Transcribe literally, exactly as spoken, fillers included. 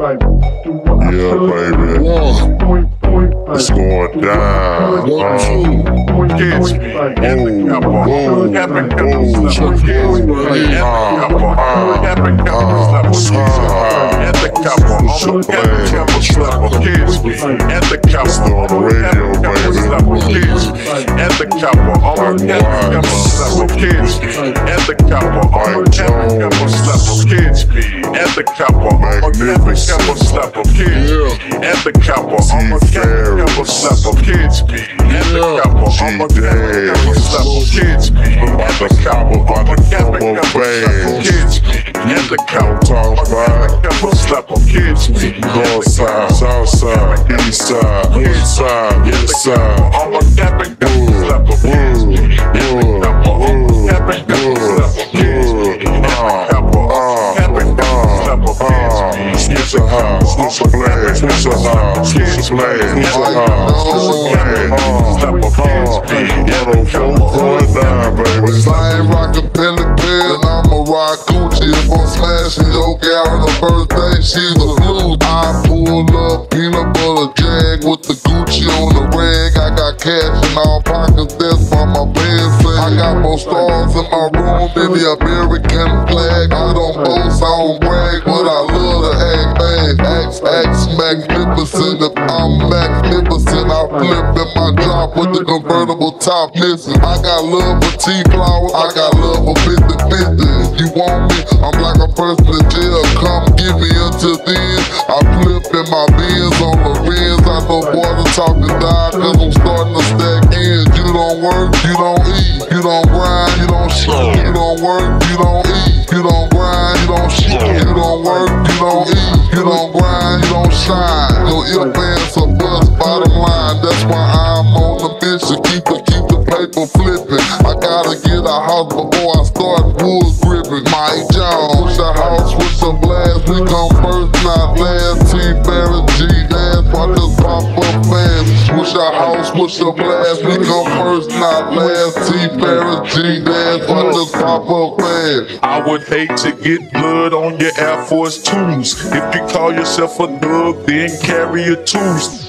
Yeah, baby. It's going down. One, two. Kids, Boom, boom, boom, boom, boom. at the couple, on the couple, slap kids, at the couple, on the radio, baby, kids, at the couple, on the couple, slap kids, at the couple, on the couple, slap kids, at the couple, on the couple, slap kids, at the couple, on the couple, slap kids, at the couple, on the couple, slap kids, at the couple, on the couple, slap kids, at the couple, on the couple, slap kids, North side, south side, east side, west side, west side. on the couple, slap kids, at the couple, on the couple, slap kids, at the couple, Switch a house, switch a blade, switch a house, switch a blade, switch a house, switch a blade. Yellow four point nine, baby. If I ain't rockin' Billy Bill, I'ma rock Gucci. If I'm smashing your gal on her birthday, she's a flu. I pull up peanut butter jag with the Gucci on the rag. I got cash in all pockets, that's why my pants say I got more stars in my room than the American flag. I don't boast, I don't brag, but I love to act bad. Act, act magnificent. If I'm magnificent, I flip in my drop with the convertible top missing. I got love for T-Flowers, I got love for fifty fifty. If you want me, I'm like a person in jail. Come get me until then. I flip in my Benz on the rims. I know boys are talking die, cause I'm starting to stack in. You don't work, you don't eat. You don't grind, you don't shit. You don't work, you don't eat. You don't grind, you don't shit. You don't work, you don't eat. You don't grind, you don't shine. Your ear fans are bust, bottom line. That's why I'm on the mission. Keep the, keep the paper flipping. I gotta get a house before I start wood gripping. Mike Jones, wish a house with some blast. We come first, not last. T-Barrett, G-Dance, I just pop up fast. Wish a house with some blast. We come first, not last. T-Barrett, G-Dance, I just pop up fast. I would hate to get blood on your Air Force Twos. If you call yourself a thug, then carry your tools.